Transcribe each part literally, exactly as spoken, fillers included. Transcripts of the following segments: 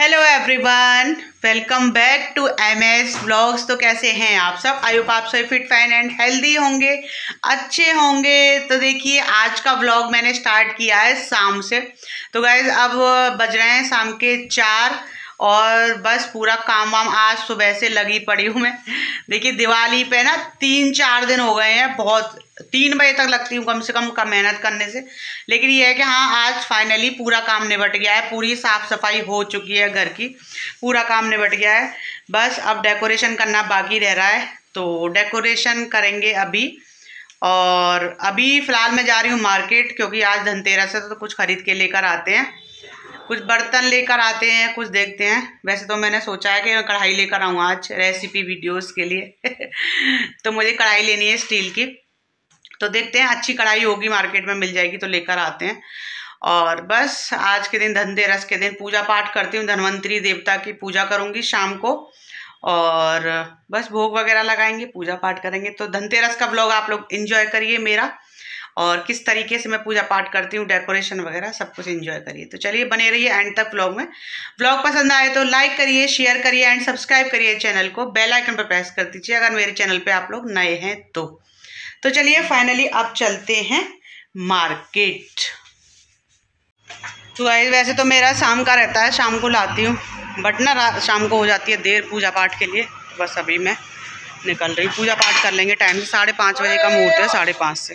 Hello everyone, welcome back to M S vlogs. तो कैसे हैं आप सब? आई होप आप सब फिट फाइन एंड हेल्दी होंगे, अच्छे होंगे। तो देखिए, आज का व्लॉग मैंने स्टार्ट किया है शाम से। तो गाइज अब बज रहे हैं शाम के चार और बस पूरा काम वाम आज सुबह से लगी पड़ी हूँ मैं। देखिए, दिवाली पे ना तीन चार दिन हो गए हैं, बहुत तीन बजे तक लगती हूँ कम से कम का मेहनत करने से। लेकिन ये है कि हाँ, आज फाइनली पूरा काम निबट गया है, पूरी साफ सफाई हो चुकी है घर की, पूरा काम निबट गया है। बस अब डेकोरेशन करना बाकी रह रहा है, तो डेकोरेशन करेंगे अभी। और अभी फ़िलहाल मैं जा रही हूँ मार्केट, क्योंकि आज धनतेरस है तो कुछ खरीद के लेकर आते हैं, कुछ बर्तन लेकर आते हैं, कुछ देखते हैं। वैसे तो मैंने सोचा है कि मैं कढ़ाई लेकर आऊँ आज रेसिपी वीडियोस के लिए तो मुझे कढ़ाई लेनी है स्टील की, तो देखते हैं अच्छी कढ़ाई होगी मार्केट में मिल जाएगी तो लेकर आते हैं। और बस आज के दिन, धनतेरस के दिन, पूजा पाठ करती हूँ, धन्वंतरी देवता की पूजा करूँगी शाम को। और बस भोग वगैरह लगाएंगे, पूजा पाठ करेंगे। तो धनतेरस का ब्लॉग आप लोग एंजॉय करिए मेरा, और किस तरीके से मैं पूजा पाठ करती हूँ, डेकोरेशन वगैरह सब कुछ एंजॉय करिए। तो चलिए बने रहिए एंड तक ब्लॉग में। ब्लॉग पसंद आए तो लाइक करिए, शेयर करिए एंड सब्सक्राइब करिए चैनल को, बेल आइकन पर प्रेस कर दीजिए अगर मेरे चैनल पे आप लोग नए हैं तो। तो चलिए फाइनली अब चलते हैं मार्केट। तो गाइस, वैसे तो मेरा शाम का रहता है, शाम को लाती हूँ, बट ना शाम को हो जाती है देर पूजा पाठ के लिए। तो बस अभी मैं निकल रही, पूजा पाठ कर लेंगे टाइम से। साढ़े पाँच बजे का मुहूर्त है, साढ़े पाँच से।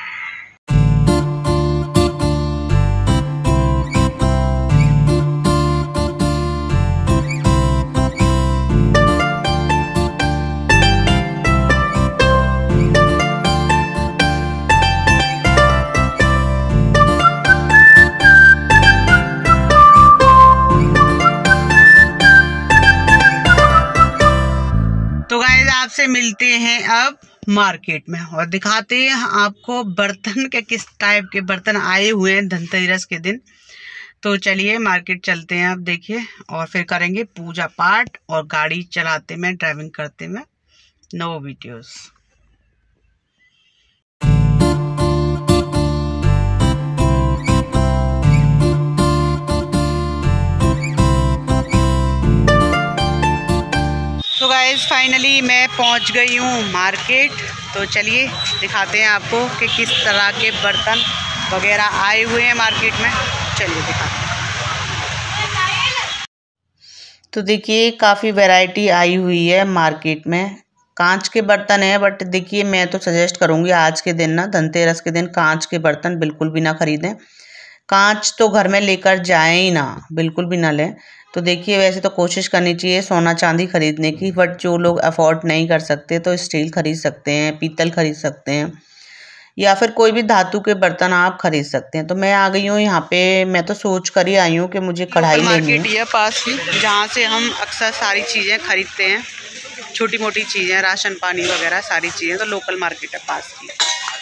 आपसे मिलते हैं अब मार्केट में और दिखाते हैं आपको बर्तन के किस टाइप के बर्तन आए हुए हैं धनतेरस के दिन। तो चलिए मार्केट चलते हैं अब, देखिए, और फिर करेंगे पूजा पाठ और गाड़ी चलाते में, ड्राइविंग करते में नो वीडियोस। तो गाइस फाइनली मैं पहुंच गई हूँ मार्केट। तो चलिए दिखाते हैं आपको कि किस तरह के बर्तन वगैरह आए हुए हैं मार्केट में। चलिए दिखाते हैं। तो देखिए, काफ़ी वैरायटी आई हुई है मार्केट में। कांच के बर्तन है, बट देखिए मैं तो सजेस्ट करूँगी आज के दिन ना, धनतेरस के दिन कांच के बर्तन बिल्कुल भी ना ख़रीदें। कांच तो घर में लेकर जाएं ही ना, बिल्कुल भी ना लें। तो देखिए, वैसे तो कोशिश करनी चाहिए सोना चांदी खरीदने की, बट जो लोग अफोर्ड नहीं कर सकते तो स्टील खरीद सकते हैं, पीतल खरीद सकते हैं, या फिर कोई भी धातु के बर्तन आप खरीद सकते हैं। तो मैं आ गई हूँ यहाँ पे, मैं तो सोच कर ही आई हूँ कि मुझे कढ़ाई लेनी है। मार्केट है पास की, जहाँ से हम अक्सर सारी चीज़ें खरीदते हैं, छोटी मोटी चीज़ें, राशन पानी वगैरह सारी चीज़ें। तो लोकल मार्केट है पास की।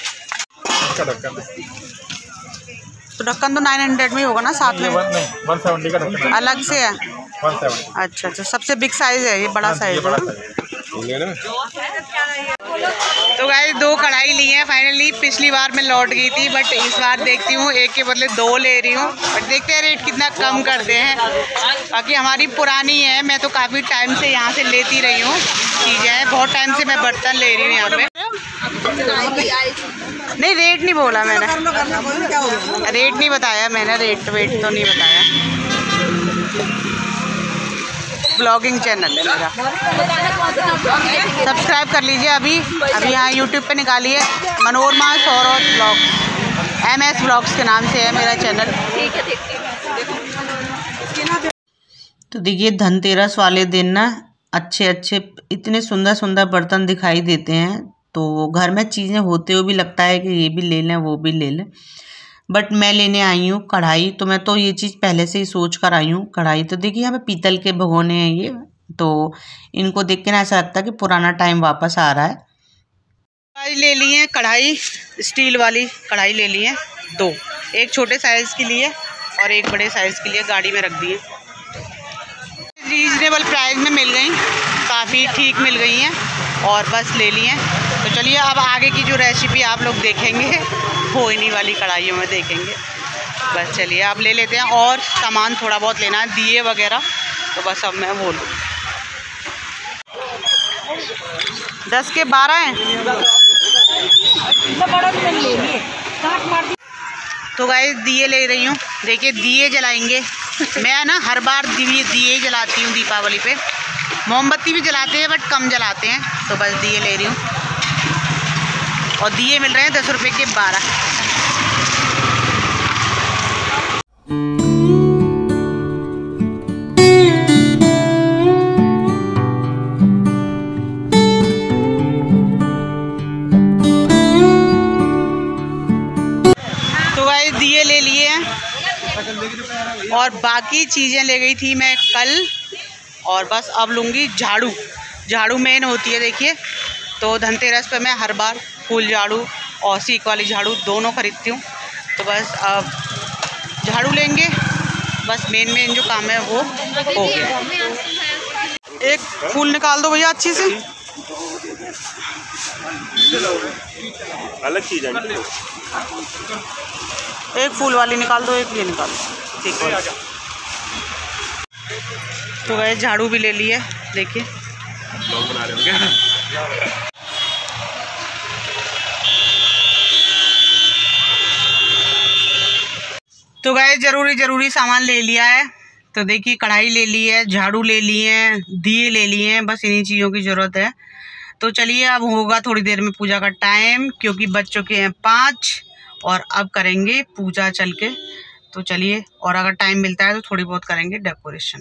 तो ढक्कन तो नाइन हंड्रेड में होगा ना, साथ में वन सेवेंटी का ढक्कन अलग से है। अच्छा अच्छा, सबसे बिग साइज है ये, बड़ा साइज है। तो गाइस, दो कढ़ाई ली है फाइनली। पिछली बार मैं लौट गई थी, बट इस बार देखती हूँ एक के बदले दो ले रही हूँ, बट देखते हैं रेट कितना कम करते हैं। बाकी हमारी पुरानी है, मैं तो काफ़ी टाइम से यहाँ से लेती रही हूँ चीज़ें, बहुत टाइम से मैं बर्तन ले रही हूँ यहाँ पे। नहीं, रेट नहीं बोला मैंने, रेट नहीं बताया मैंने, रेट वेट तो नहीं बताया। ब्लॉगिंग चैनल है मेरा, सब्सक्राइब कर लीजिए अभी अभी। यहाँ यूट्यूब पे निकालिए Manorama Saurabh blog, M S blogs के नाम से है मेरा चैनल। तो देखिए, धनतेरस वाले दिन ना अच्छे अच्छे इतने सुंदर सुंदर बर्तन दिखाई देते हैं, तो घर में चीज़ें होते हुए भी लगता है कि ये भी ले लें वो भी ले लें। बट मैं लेने आई हूँ कढ़ाई, तो मैं तो ये चीज़ पहले से ही सोच कर आई हूँ। कढ़ाई तो देखिए, यहाँ पे पीतल के भगोने हैं ये, तो इनको देख के ना ऐसा लगता है कि पुराना टाइम वापस आ रहा है। कढ़ाई ले ली है, कढ़ाई स्टील वाली कढ़ाई ले ली है दो, एक छोटे साइज़ के लिए और एक बड़े साइज़ के लिए, गाड़ी में रख दी है। रीजनेबल प्राइस में मिल गई, काफ़ी ठीक मिल गई हैं, और बस ले लिए। तो चलिए अब आगे की जो रेसिपी आप लोग देखेंगे वो इन्हीं वाली कढ़ाइयों में देखेंगे। बस चलिए आप ले लेते हैं, और सामान थोड़ा बहुत लेना है, दिए वगैरह तो बस अब मैं बोलूँ दस के बारह हैं। तो गाइस दिए ले रही हूँ, देखिए दिए जलाएंगे। मैं ना हर बार दिए दिए जलाती हूँ दीपावली पे। मोमबत्ती भी जलाते हैं बट कम जलाते हैं, तो बस दिए ले रही हूँ। और दिए मिल रहे हैं दस रुपए के बारह। तो गाइस दिए ले लिए हैं और बाकी चीज़ें ले गई थी मैं कल। और बस अब लूँगी झाड़ू। झाड़ू मेन होती है देखिए। तो धनतेरस पे मैं हर बार फूल झाड़ू और सीक वाली झाड़ू दोनों खरीदती हूँ। तो बस अब झाड़ू लेंगे, बस मेन मेन जो काम है वो हो गया। एक फूल निकाल दो भैया अच्छी से। अलग चीज है, एक फूल वाली निकाल दो, एक ये निकाल दो, ठीक है। तो वह झाड़ू भी ले ली है देखिए। बना रहे हो क्या? तो गए जरूरी जरूरी सामान ले लिया है। तो देखिए कढ़ाई ले ली है, झाड़ू ले लिए हैं, दिए ले लिए हैं, बस इन्हीं चीज़ों की ज़रूरत है। तो चलिए अब होगा थोड़ी देर में पूजा का टाइम, क्योंकि बज चुके हैं पाँच और अब करेंगे पूजा चल के। तो चलिए, और अगर टाइम मिलता है तो थोड़ी बहुत करेंगे डेकोरेशन।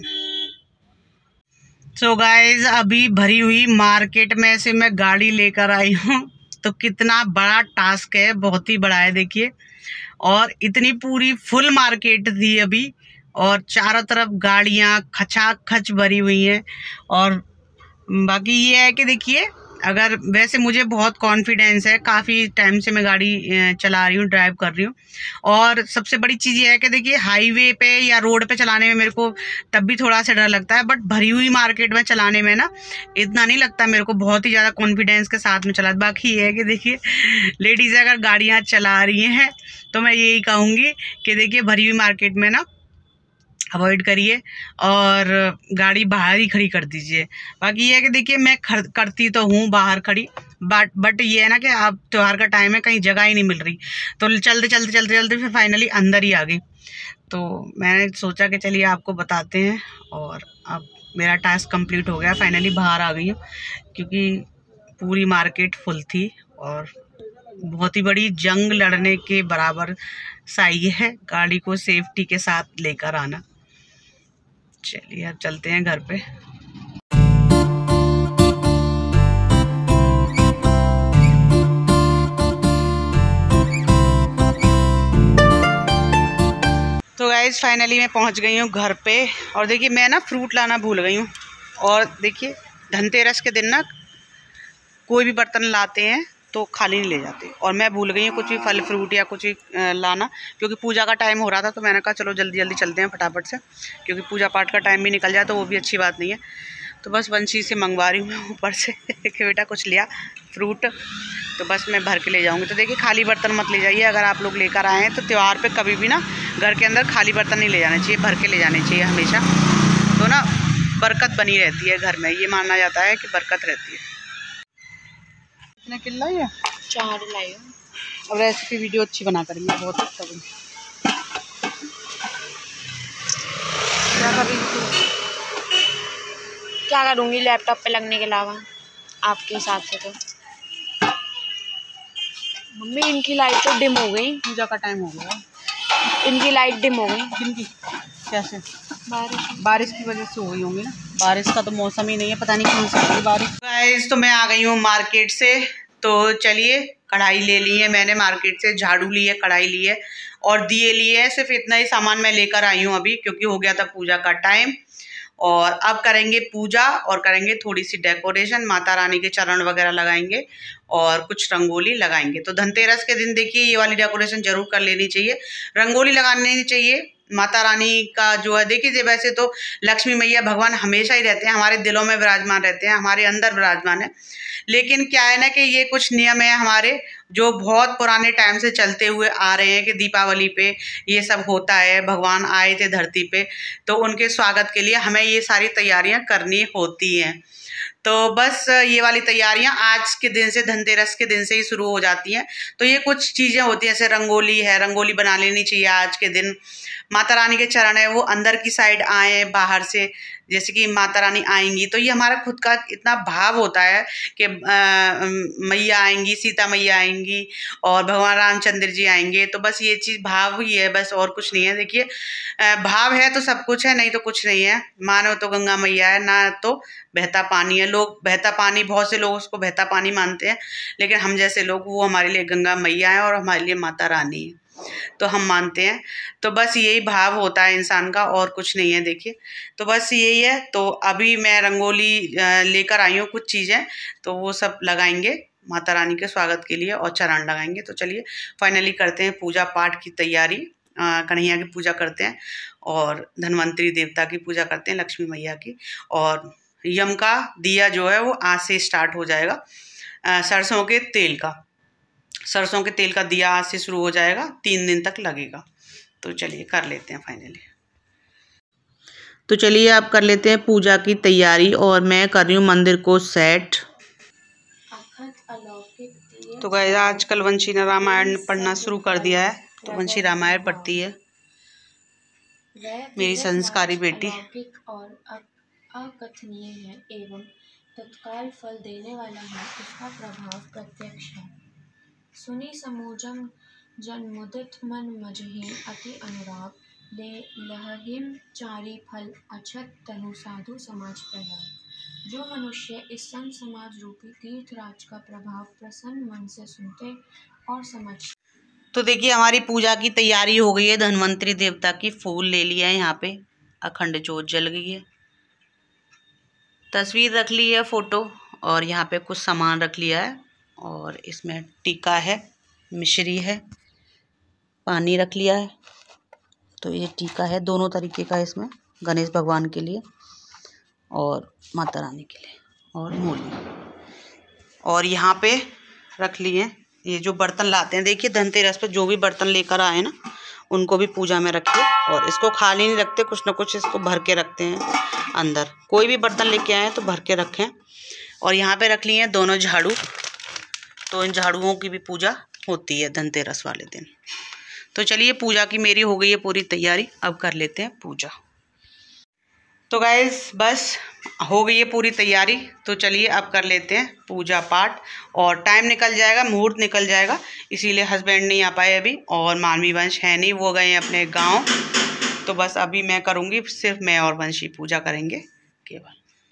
सो गाइज अभी भरी हुई मार्केट में से मैं गाड़ी लेकर आई हूँ। तो कितना बड़ा टास्क है, बहुत ही बड़ा है देखिए। और इतनी पूरी फुल मार्केट थी अभी, और चारों तरफ गाड़ियाँ खचाखच भरी हुई हैं। और बाकी ये है कि देखिए, अगर वैसे मुझे बहुत कॉन्फिडेंस है, काफ़ी टाइम से मैं गाड़ी चला रही हूँ, ड्राइव कर रही हूँ। और सबसे बड़ी चीज़ ये है कि देखिए हाईवे पे या रोड पे चलाने में मेरे को तब भी थोड़ा सा डर लगता है, बट भरी हुई मार्केट में चलाने में ना इतना नहीं लगता मेरे को। बहुत ही ज़्यादा कॉन्फिडेंस के साथ में चला। बाकी ये है कि देखिए लेडीज़ अगर गाड़ियाँ चला रही हैं तो मैं यही कहूँगी कि देखिए भरी हुई मार्केट में ना अवॉइड करिए और गाड़ी बाहर ही खड़ी कर दीजिए। बाकी ये है कि देखिए मैं खर करती तो हूँ बाहर खड़ी, बट बट ये है ना कि अब त्योहार का टाइम है, कहीं जगह ही नहीं मिल रही। तो चलते चलते चलते चलते फिर फाइनली अंदर ही आ गई। तो मैंने सोचा कि चलिए आपको बताते हैं। और अब मेरा टास्क कंप्लीट हो गया, फाइनली बाहर आ गई हूँ, क्योंकि पूरी मार्केट फुल थी और बहुत ही बड़ी जंग लड़ने के बराबर सही है गाड़ी को सेफ्टी के साथ लेकर आना। चलिए अब चलते हैं घर पे। तो गाइस फाइनली मैं पहुंच गई हूँ घर पे। और देखिए मैं ना फ्रूट लाना भूल गई हूँ। और देखिए धनतेरस के दिन ना कोई भी बर्तन लाते हैं तो खाली नहीं ले जाते, और मैं भूल गई हूँ कुछ भी फल फ्रूट या कुछ भी लाना, क्योंकि पूजा का टाइम हो रहा था। तो मैंने कहा चलो जल्दी जल्दी चलते हैं फटाफट से, क्योंकि पूजा पाठ का टाइम भी निकल जाए तो वो भी अच्छी बात नहीं है। तो बस वंशी से मंगवा रही हूँ मैं ऊपर से कि बेटा कुछ लिया फ्रूट, तो बस मैं भर के ले जाऊँगी। तो देखिए खाली बर्तन मत ले जाइए, अगर आप लोग लेकर आए हैं तो त्यौहार पर कभी भी ना घर के अंदर खाली बर्तन नहीं ले जाने चाहिए, भर के ले जाने चाहिए हमेशा। तो ना बरकत बनी रहती है घर में, ये माना जाता है कि बरकत रहती है। कितने किलो लाई है? चार लाई हूँ। और रेसिपी वीडियो अच्छी बना करेंगे, बहुत अच्छा बन। क्या कर रही थी? क्या करूँगी लैपटॉप पे लगने के अलावा आपके हिसाब से। तो मम्मी इनकी लाइट तो डिम हो गई, पूजा का टाइम हो गया, इनकी लाइट डिम हो गई। किनकी? कैसे? बारिश बारिश की वजह से हो गई होंगी ना। बारिश का तो मौसम ही नहीं है, पता नहीं कौन सी है बारिश। गाइस तो मैं आ गई हूँ मार्केट से। तो चलिए कढ़ाई ले ली है मैंने मार्केट से, झाड़ू ली है, कढ़ाई ली है और दिए लिए है। सिर्फ इतना ही सामान मैं लेकर आई हूँ अभी, क्योंकि हो गया था पूजा का टाइम। और अब करेंगे पूजा और करेंगे थोड़ी सी डेकोरेशन, माता रानी के चरण वगैरह लगाएंगे और कुछ रंगोली लगाएंगे। तो धनतेरस के दिन देखिए ये वाली डेकोरेशन जरूर कर लेनी चाहिए, रंगोली लगानी चाहिए। माता रानी का जो है, देखिए वैसे तो लक्ष्मी मैया भगवान हमेशा ही रहते हैं, हमारे दिलों में विराजमान रहते हैं, हमारे अंदर विराजमान है। लेकिन क्या है ना कि ये कुछ नियम है हमारे जो बहुत पुराने टाइम से चलते हुए आ रहे हैं कि दीपावली पे ये सब होता है। भगवान आए थे धरती पे तो उनके स्वागत के लिए हमें ये सारी तैयारियां करनी होती हैं। तो बस ये वाली तैयारियां आज के दिन से, धनतेरस के दिन से ही शुरू हो जाती हैं। तो ये कुछ चीज़ें होती हैं, जैसे रंगोली है, रंगोली बना लेनी चाहिए आज के दिन। माता रानी के चरण है वो अंदर की साइड आए हैं बाहर से, जैसे कि माता रानी आएंगी तो ये हमारा खुद का इतना भाव होता है कि मैया आएंगी, सीता मैया आएंगी और भगवान रामचंद्र जी आएंगे। तो बस ये चीज़ भाव ही है, बस और कुछ नहीं है। देखिए भाव है तो सब कुछ है, नहीं तो कुछ नहीं है। मानो तो गंगा मैया है, ना तो बहता पानी है। लोग बहता पानी, बहुत से लोग उसको बहता पानी मानते हैं, लेकिन हम जैसे लोग वो हमारे लिए गंगा मैया है और हमारे लिए माता रानी है, तो हम मानते हैं। तो बस यही भाव होता है इंसान का, और कुछ नहीं है। देखिए तो बस यही है। तो अभी मैं रंगोली लेकर आई हूँ कुछ चीज़ें, तो वो सब लगाएंगे माता रानी के स्वागत के लिए और चरण लगाएंगे। तो चलिए फाइनली करते हैं पूजा पाठ की तैयारी, कन्हैया की पूजा करते हैं और धन्वंतरी देवता की पूजा करते हैं, लक्ष्मी मैया की। और यम का दिया जो है वो आज से स्टार्ट हो जाएगा, सरसों के तेल का सरसों के तेल का दिया आज से शुरू हो जाएगा, तीन दिन तक लगेगा। तो चलिए कर लेते हैं फाइनली। तो चलिए अब कर लेते हैं पूजा की तैयारी और मैं कर रही हूँ मंदिर को सेट। तो गाइस आजकल वंशी ने रामायण पढ़ना शुरू कर दिया है, तो वंशी रामायण पढ़ती है मेरी संस्कारी बेटी। और अकथनीय है एवं तत्काल फल देने वाला है, इसका प्रभाव प्रत्यक्ष है। सुनी समोजम जन मुदित मन मजहि अति अनुराग ले लहिम चारी फल अछत तनु साधु समाज प्रहलाद। जो मनुष्य इस संत समाज रूपी तीर्थराज का प्रभाव प्रसन्न मन से सुनते और समझते। तो देखिए हमारी पूजा की तैयारी हो गई है। धन्वंतरी देवता की फूल ले लिया है, यहाँ पे अखंड ज्योत जल गई है, तस्वीर रख ली है फोटो, और यहाँ पे कुछ सामान रख लिया है, और इसमें टीका है, मिश्री है, पानी रख लिया है। तो ये टीका है दोनों तरीके का, इसमें गणेश भगवान के लिए और माता रानी के लिए, और मूली। और यहाँ पे रख लिए ये जो बर्तन लाते हैं, देखिए धनतेरस पे जो भी बर्तन लेकर आए ना उनको भी पूजा में रखिए, और इसको खाली नहीं रखते, कुछ ना कुछ इसको भर के रखते हैं अंदर। कोई भी बर्तन लेके आए तो भर के रखें। और यहाँ पे रख लिए हैं दोनों झाड़ू, तो इन झाड़ुओं की भी पूजा होती है धनतेरस वाले दिन। तो चलिए पूजा की मेरी हो गई है पूरी तैयारी, अब कर लेते हैं पूजा। तो गाइस बस हो गई है पूरी तैयारी, तो चलिए अब कर लेते हैं पूजा पाठ। और टाइम निकल जाएगा, मुहूर्त निकल जाएगा, इसीलिए हस्बैंड नहीं आ पाए अभी, और मानवी वंश है नहीं, वो गए अपने गांव। तो बस अभी मैं करूँगी, सिर्फ मैं और वंशी पूजा करेंगे केवल।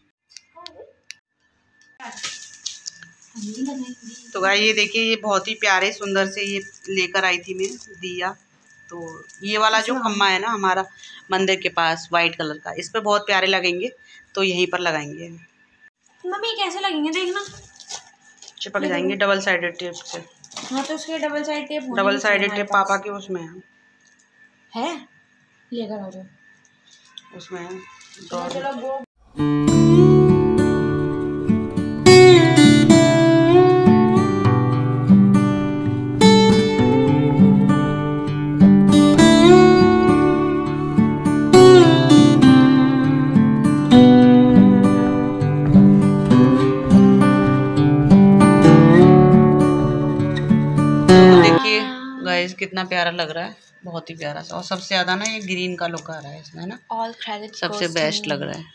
तो गाइस ये देखिए, ये बहुत ही प्यारे सुंदर से ये लेकर आई थी मैं दिया। तो ये वाला जो खम्मा है ना हमारा मंदिर के पास वाइट कलर का, इस पे बहुत प्यारे लगेंगे, तो यहीं पर लगाएंगे। मम्मी कैसे लगेंगे देखना, चिपक जाएंगे डबल साइडेड टेप से। हाँ तो उसके double side tape double sided tape पापा के उसमें है, है लेकर आ जाओ, उसमें है। चलो चलो वो कितना प्यारा लग रहा है, बहुत ही प्यारा सा। और सबसे ज्यादा ना ये ग्रीन का लुक आ रहा है इसमें ना, ऑल क्रेडिट सबसे बेस्ट लग रहा है।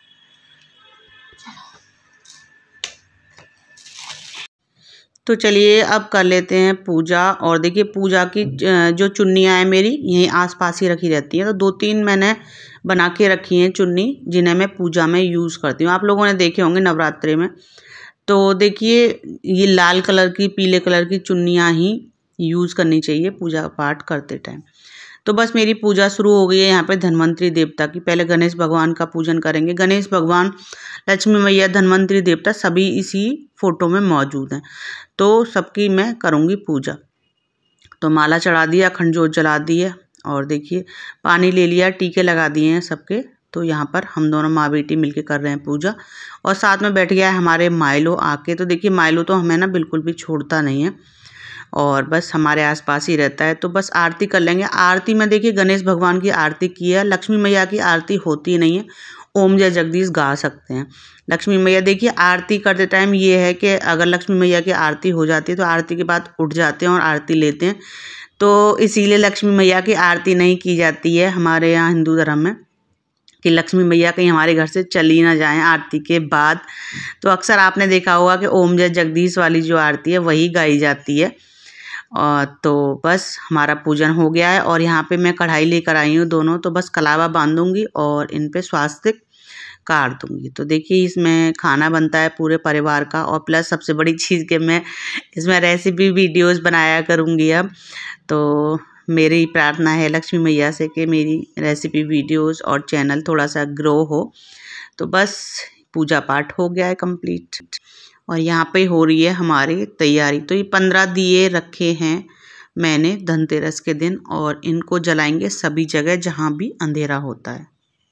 तो चलिए अब कर लेते हैं पूजा। और देखिए पूजा की जो चुन्नियाँ हैं मेरी यहीं आसपास ही रखी रहती हैं, तो दो तीन मैंने बना के रखी हैं चुन्नी, जिन्हें मैं पूजा में यूज़ करती हूँ। आप लोगों ने देखे होंगे नवरात्रि में। तो देखिए ये लाल कलर की, पीले कलर की चुन्नियाँ ही यूज़ करनी चाहिए पूजा पाठ करते टाइम। तो बस मेरी पूजा शुरू हो गई है यहाँ पे धन्वंतरी देवता की। पहले गणेश भगवान का पूजन करेंगे। गणेश भगवान, लक्ष्मी मैया, धन्वंतरी देवता सभी इसी फोटो में मौजूद हैं, तो सबकी मैं करूँगी पूजा। तो माला चढ़ा दिया, अखंड ज्योत जला दी है, और देखिए पानी ले लिया, टीके लगा दिए हैं सबके। तो यहाँ पर हम दोनों माँ बेटी मिलके कर रहे हैं पूजा, और साथ में बैठ गया है हमारे माइलो आके। तो देखिए माइलो तो हमें ना बिल्कुल भी छोड़ता नहीं है और बस हमारे आसपास ही रहता है। तो बस आरती कर लेंगे। आरती में देखिए गणेश भगवान की आरती की है, लक्ष्मी मैया की आरती होती नहीं है। ओम जय जगदीश गा सकते हैं। लक्ष्मी मैया देखिए आरती करते टाइम ये है कि अगर लक्ष्मी मैया की आरती हो जाती है तो आरती के बाद उठ जाते हैं और आरती लेते हैं। तो इसीलिए लक्ष्मी मैया की आरती नहीं की जाती है हमारे यहाँ हिंदू धर्म में, कि लक्ष्मी मैया कहीं हमारे घर से चली ना जाएं आरती के बाद। तो अक्सर आपने देखा होगा कि ओम जय जगदीश वाली जो आरती है वही गाई जाती है। और तो बस हमारा पूजन हो गया है और यहाँ पे मैं कढ़ाई लेकर आई हूँ दोनों। तो बस कलावा बांधूंगी और इन पे स्वास्तिक काट दूंगी। तो देखिए इसमें खाना बनता है पूरे परिवार का, और प्लस सबसे बड़ी चीज़ कि मैं इसमें रेसिपी वीडियोस बनाया करूँगी अब। तो मेरी प्रार्थना है लक्ष्मी मैया से कि मेरी रेसिपी वीडियोस और चैनल थोड़ा सा ग्रो हो। तो बस पूजा पाठ हो गया है कंप्लीट, और यहाँ पे हो रही है हमारी तैयारी। तो ये पंद्रह दिए रखे हैं मैंने धनतेरस के दिन, और इनको जलाएंगे सभी जगह जहाँ भी अंधेरा होता है।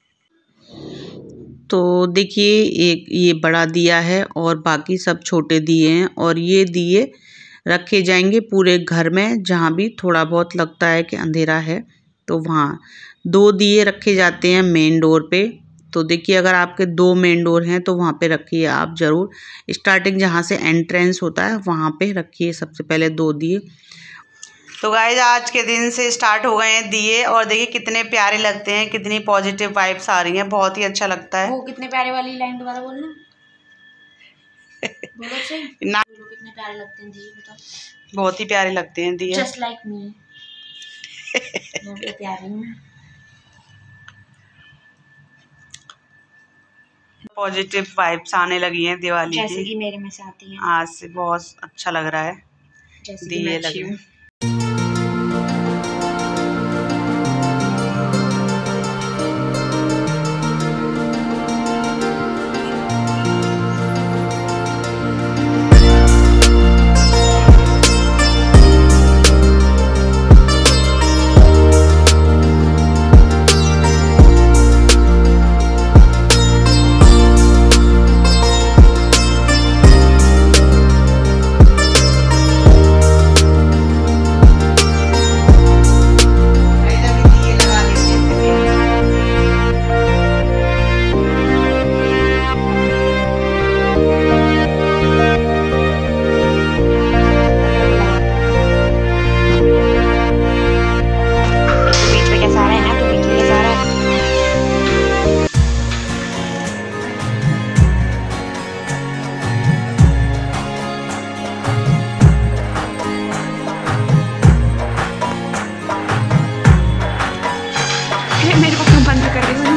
तो देखिए एक ये बड़ा दिया है और बाकी सब छोटे दिए हैं, और ये दिए रखे जाएंगे पूरे घर में जहाँ भी थोड़ा बहुत लगता है कि अंधेरा है। तो वहाँ दो दिए रखे जाते हैं मेन डोर पे। तो देखिए अगर आपके दो मेन डोर हैं तो वहाँ पे रखिए आप ज़रूर। स्टार्टिंग जहाँ से एंट्रेंस होता है वहाँ पे रखिए सबसे पहले दो दिए। तो गाइस आज के दिन से स्टार्ट हो गए हैं दिए, और देखिए कितने प्यारे लगते हैं, कितनी पॉजिटिव वाइब्स आ रही हैं, बहुत ही अच्छा लगता है। वो कितने प्यारे वाली लाइन दोबारा बोलना। बोलो सही ना, कितने प्यारे लगते हैं दिए बताओ। बहुत ही प्यारे लगते हैं दिए, जस्ट लाइक मी। मैं भी प्यारी हूँ। पॉजिटिव वाइब्स आने लगी हैं दिवाली जैसे की, कि मेरे में से आती हैं आज से बहुत अच्छा लग रहा है। जैसे दिए लगे मेरे को क्यों बंद कर रही हो?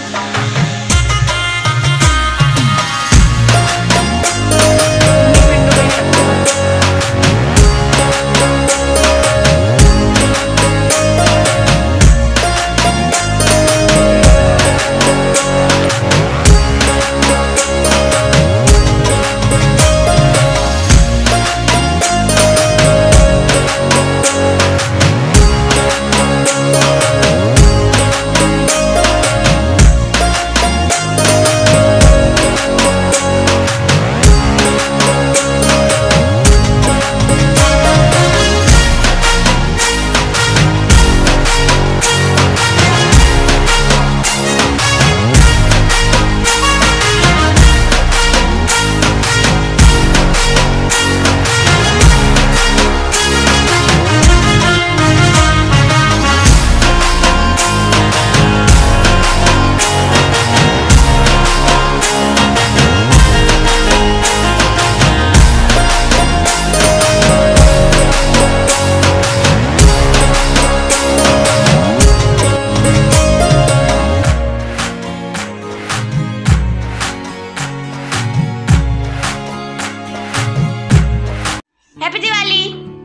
हैप्पी दिवाली।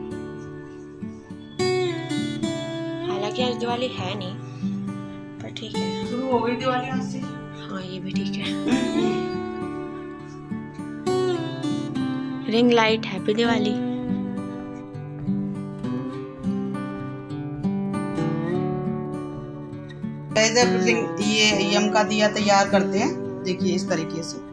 हालांकि आज दिवाली है नहीं, पर ठीक है, शुरू हो गई दिवाली आज से। हाँ ये भी ठीक है। Ring light happy Diwali. वैसे ये यम का दिया तैयार करते हैं, देखिए इस तरीके से,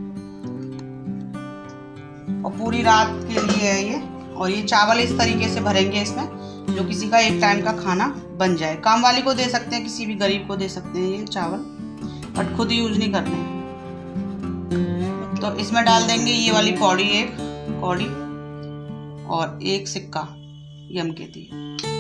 और पूरी रात के लिए है ये। और ये चावल इस तरीके से भरेंगे इसमें, जो किसी का एक टाइम का खाना बन जाए। काम वाली को दे सकते हैं, किसी भी गरीब को दे सकते हैं ये चावल, बट खुद यूज नहीं करने हैं। तो इसमें डाल देंगे ये वाली कौड़ी, एक कौड़ी और एक सिक्का यम के दिए।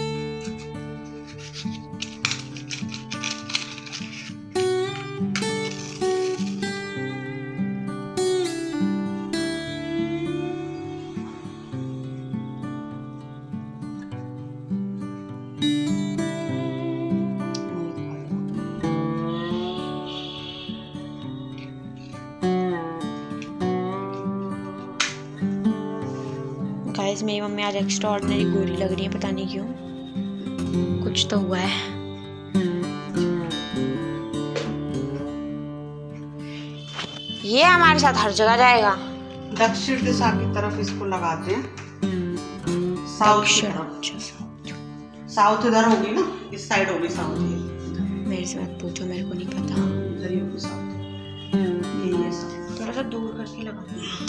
गाइस मेरी मम्मी आज एक्स्ट्रा ऑर्डिनरी गोरी लग रही है, पता नहीं क्यों, कुछ तो हुआ है। ये हमारे साथ हर जगह जाएगा। दक्षिण दिशा की तरफ इसको लगाते हैं, साउथ की तरफ। साउथ इधर होगी ना, इस साइड होगी साउथ। मेरे से मत पूछो, मेरे को नहीं पता। इधर ही होगी साउथ, ये ये साउथ। थोड़ा सा दूर करके लगा।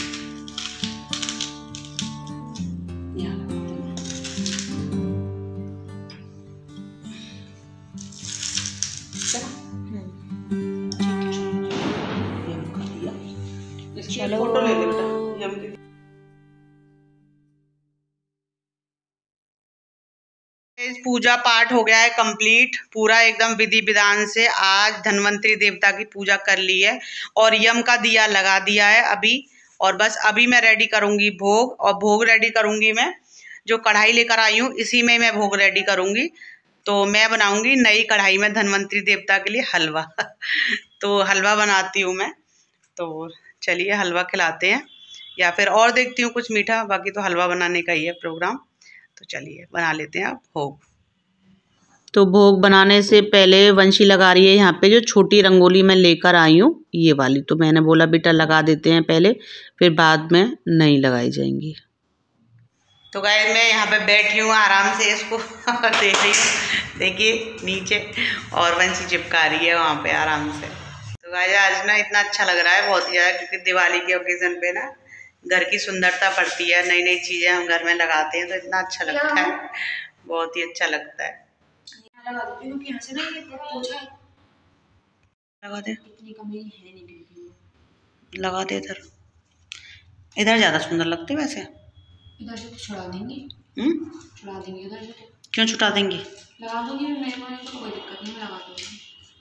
चलो फोटो ले ले बेटा यम की। पूजा पाठ हो गया है कंप्लीट, पूरा एकदम विधि विधान से। आज धन्वंतरी देवता की पूजा कर ली है और यम का दिया लगा दिया है अभी। और बस अभी मैं रेडी करूंगी भोग, और भोग रेडी करूंगी मैं जो कढ़ाई लेकर आई हूँ, इसी में मैं भोग रेडी करूंगी। तो मैं बनाऊंगी नई कढ़ाई में धन्वंतरी देवता के लिए हलवा तो हलवा बनाती हूँ मैं। तो चलिए हलवा खिलाते हैं, या फिर और देखती हूँ कुछ मीठा, बाकी तो हलवा बनाने का ही है प्रोग्राम। तो चलिए बना लेते हैं अब भोग। तो भोग बनाने से पहले वंशी लगा रही है यहाँ पे जो छोटी रंगोली मैं लेकर आई हूँ, ये वाली। तो मैंने बोला बेटा लगा देते हैं पहले, फिर बाद में नहीं लगाई जाएंगी। तो गाइस मैं यहाँ पे बैठी हूँ आराम से, इसको देख रही हूँ, देखिए नीचे, और वंशी चिपका रही है वहाँ पे आराम से। तो गाइस आज ना इतना अच्छा लग रहा है बहुत ही ज़्यादा, क्योंकि दिवाली के ओकेजन पे ना घर की सुंदरता पड़ती है, नई नई चीज़ें हम घर में लगाते हैं तो इतना अच्छा लगता है, बहुत ही अच्छा लगता है। लगा देती हूँ, यहाँ से ना ये पोछा लगा दे, इतनी कमी है नहीं बिल्कुल। लगा दे इधर, इधर ज़्यादा सुंदर लगते वैसे। इधर से छुड़ा देंगे। हम्म छुड़ा देंगे इधर से। क्यों छुटा देंगे? लगा दूंगी मेरे को तो कोई दिक्कत नहीं, मैं लगा दूंगी।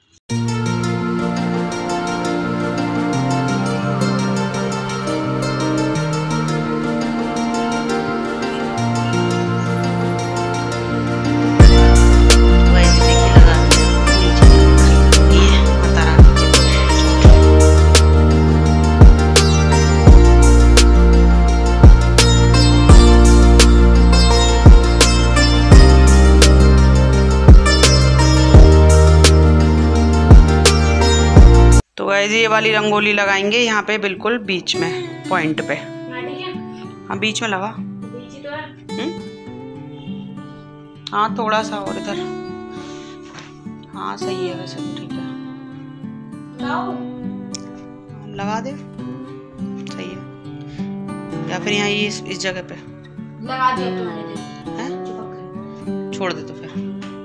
ये वाली रंगोली लगाएंगे यहाँ पे बिल्कुल बीच में, पॉइंट पे। हाँ बीच में लगा। हम्म हाँ थोड़ा सा और इधर। हाँ सही है वैसे तो, ठीक है लगा दे, सही है। या फिर यहाँ ये इस, इस जगह पे लगा दिया तुम्हारे, छोड़ दे तो फिर।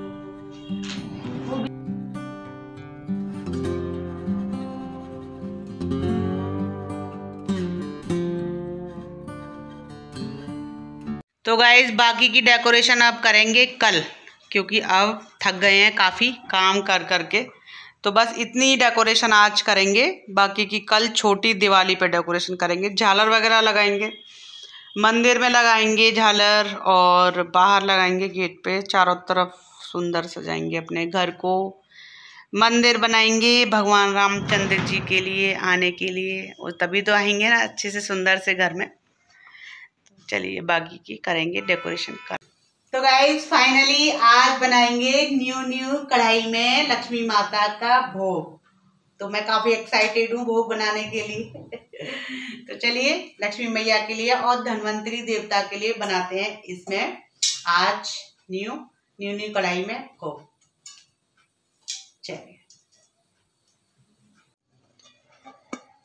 तो गाइज बाकी की डेकोरेशन अब करेंगे कल, क्योंकि अब थक गए हैं काफ़ी काम कर कर के। तो बस इतनी डेकोरेशन आज करेंगे, बाकी की कल छोटी दिवाली पे डेकोरेशन करेंगे। झालर वगैरह लगाएंगे, मंदिर में लगाएंगे झालर, और बाहर लगाएंगे गेट पे, चारों तरफ सुंदर सजाएंगे अपने घर को। मंदिर बनाएंगे भगवान रामचंद्र जी के लिए आने के लिए, और तभी तो आएंगे ना अच्छे से सुंदर से घर में। चलिए बाकी की करेंगे डेकोरेशन कर। तो गाइज फाइनली आज बनाएंगे न्यू न्यू कढ़ाई में लक्ष्मी माता का भोग। तो मैं काफी एक्साइटेड हूँ भोग बनाने के लिए तो चलिए लक्ष्मी मैया के लिए और धन्वंतरी देवता के लिए बनाते हैं इसमें आज न्यू न्यू न्यू कढ़ाई में भोग। चलिए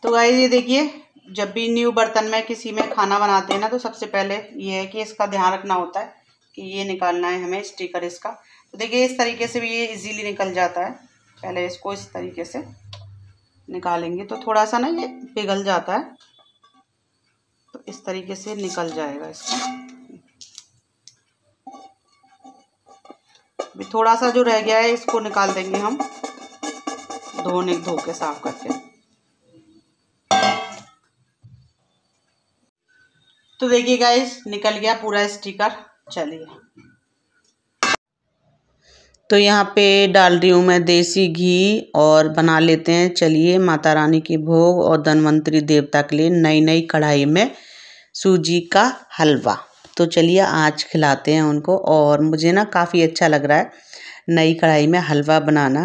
तो गाइस ये देखिए, जब भी न्यू बर्तन में किसी में खाना बनाते हैं ना, तो सबसे पहले ये है कि इसका ध्यान रखना होता है कि ये निकालना है हमें स्टिकर इसका। तो देखिए इस तरीके से भी ये इजीली निकल जाता है। पहले इसको इस तरीके से निकालेंगे तो थोड़ा सा ना ये पिघल जाता है, तो इस तरीके से निकल जाएगा इसका। भी थोड़ा सा जो रह गया है इसको निकाल देंगे हम धोने धो के साफ करके। तो देखिए गाइस निकल गया पूरा स्टिकर। चलिए, तो यहाँ पे डाल रही हूँ मैं देसी घी और बना लेते हैं चलिए माता रानी की भोग और धन्वंतरी देवता के लिए नई नई कढ़ाई में सूजी का हलवा। तो चलिए आज खिलाते हैं उनको। और मुझे ना काफ़ी अच्छा लग रहा है नई कढ़ाई में हलवा बनाना।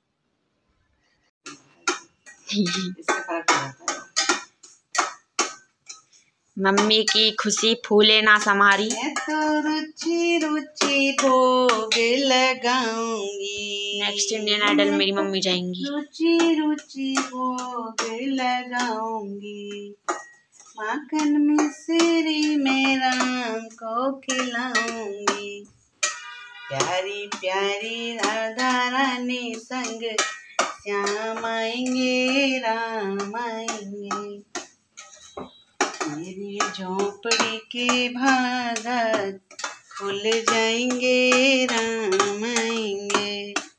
मम्मी की खुशी फूले ना समारी। मैं तो रुचि रुचि भोग लगाऊंगी। नेक्स्ट इंडियन आइडल मेरी मम्मी जाएंगी। रुचि रुचि भोग लगाऊंगी, माखन मिश्री में राम को खिलाऊंगी। प्यारी प्यारी राधा रानी संग श्याम आएंगे राम आएंगे। मेरी झोंपड़ी के भागत खुल जाएंगे राम आएंगे।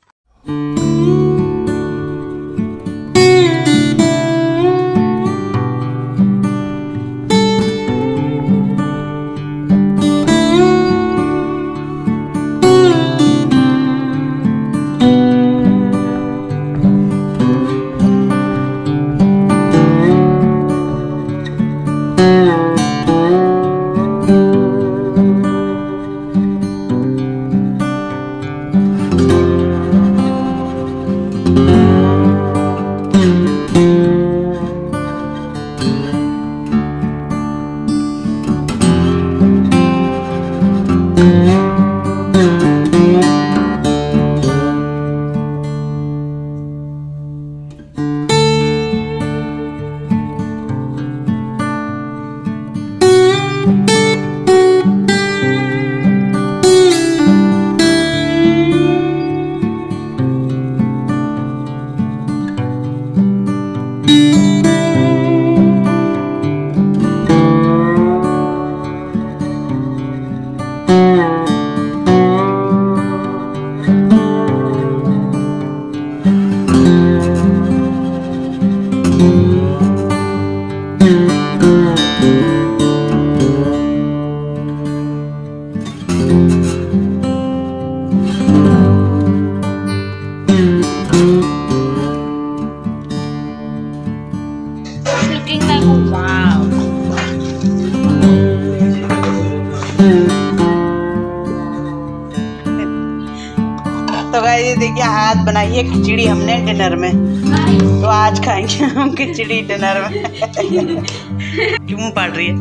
तो गाइस ये देखिए आज बनाई है खिचड़ी हमने डिनर में, तो आज खाएंगे हम खिचड़ी डिनर में। क्यों मुँह पाड़ रही है?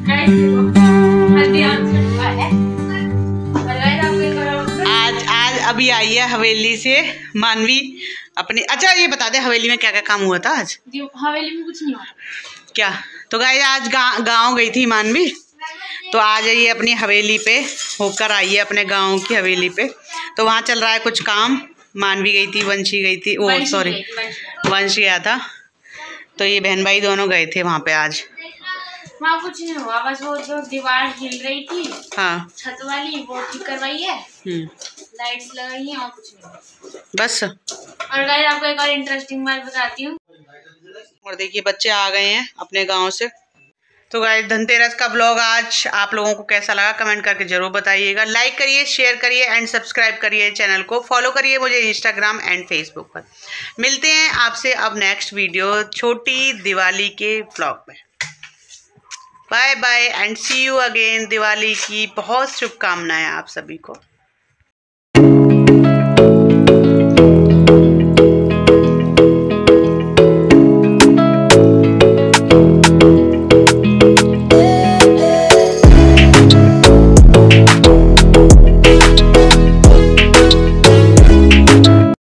आज आज अभी आई है हवेली से मानवी अपनी। अच्छा ये बता दे हवेली में क्या क्या काम हुआ था आज? हवेली में कुछ नहीं हुआ। क्या? तो गाइस आज गाँव गाँव गई थी मानवी, तो आज ये अपनी हवेली पे होकर आई है अपने गांव की हवेली पे। तो वहाँ चल रहा है कुछ काम। मानवी गई थी, वंशी गई थी, ओ सॉरी वंश गया था। तो ये बहन भाई दोनों गए थे वहाँ पे आज। वहाँ कुछ नहीं हुआ, बस वो जो दीवार हिल रही थी हाँ छत वाली वो ठीक करवाई है, लाइट्स लगाई हैं और कुछ नहीं बस। और गाइस आपको एक और इंटरेस्टिंग बात बताती हूँ। और देखिए बच्चे आ गए हैं अपने गाँव से। तो गाइस धनतेरस का ब्लॉग आज आप लोगों को कैसा लगा कमेंट करके जरूर बताइएगा। लाइक करिए, शेयर करिए एंड सब्सक्राइब करिए, चैनल को फॉलो करिए मुझे इंस्टाग्राम एंड फेसबुक पर। मिलते हैं आपसे अब नेक्स्ट वीडियो छोटी दिवाली के ब्लॉग में। Bye bye and see you again. Diwali की बहुत शुभकामनाएं आप सभी को।